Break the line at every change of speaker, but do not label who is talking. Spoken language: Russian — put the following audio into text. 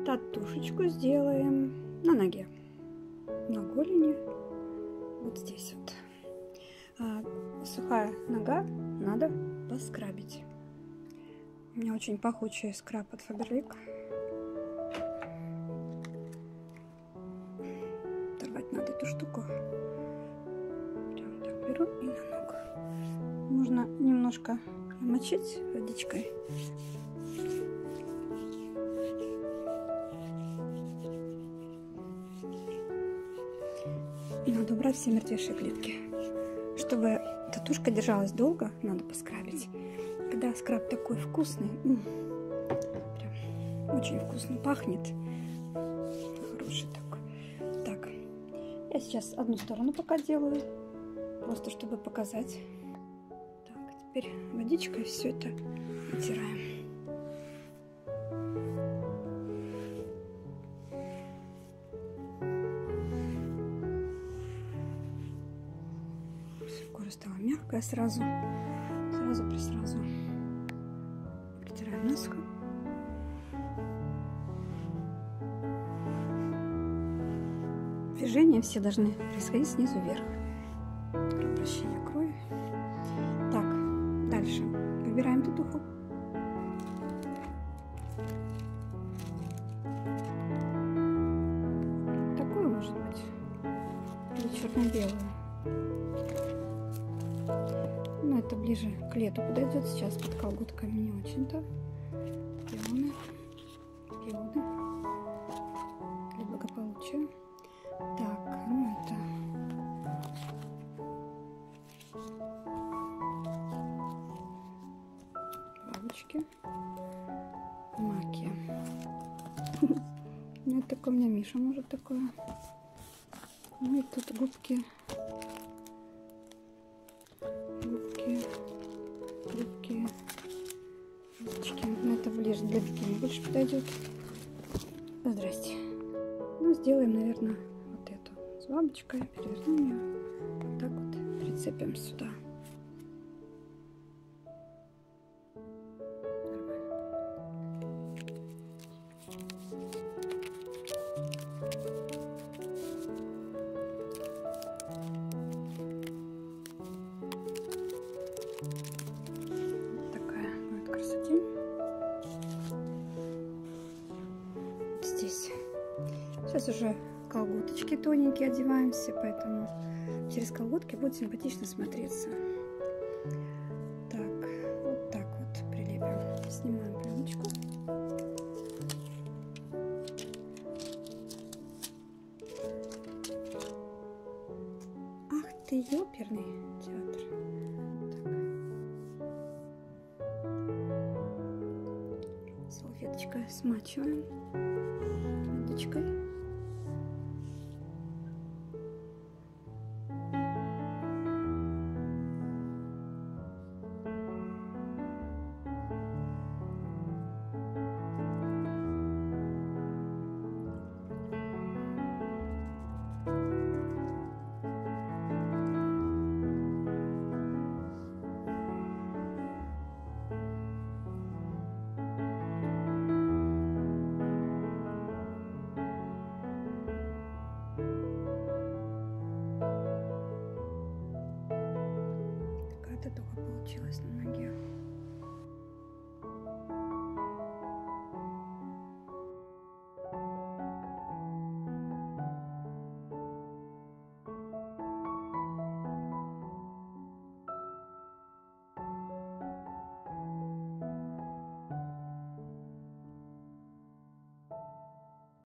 татушечку сделаем на ноге, на голени, вот здесь вот. Сухая нога надо поскрабить. У меня очень пахучий скраб от Faberlic. Оторвать надо эту штуку. Прям так беру и на ногу. Можно немножко намочить водичкой. И надо убрать все мертвейшие клетки. Чтобы татушка держалась долго, надо поскрабить. Когда скраб такой вкусный, прям очень вкусно пахнет. Хороший такой. Так, я сейчас одну сторону пока делаю, просто чтобы показать. Так, теперь водичкой все это натираем. Кожа стала мягкая сразу протираем насухо. Движения все должны происходить снизу вверх. Обращение крови. Так, дальше выбираем татуху. Такую, может быть, или черно-белую. Но это ближе к лету подойдет. Сейчас под колготками не очень-то. Пионы для благополучия. Так, ну это бабочки, маки. Ну это такой у меня Миша может такое. Ну и тут губки. Ну, это ближе для бикини больше подойдет. Здрасте. Ну, сделаем, наверное, вот эту с бабочкой. Перевернем ее. Вот так вот прицепим сюда. Здесь. Сейчас уже колготочки тоненькие одеваемся, поэтому через колготки будет симпатично смотреться. Так, вот так вот прилепим. Снимаем пленочку. Ах ты, ёперный театр. Так. Салфеточкой смачиваем водичкой.